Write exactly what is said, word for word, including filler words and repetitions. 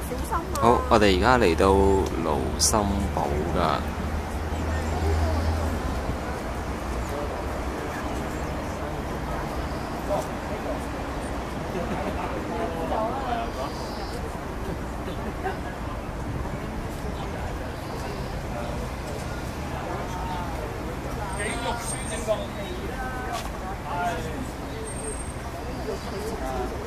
小心啊！ 好，我哋而家嚟到盧森堡㗎。 幾肉酸正講。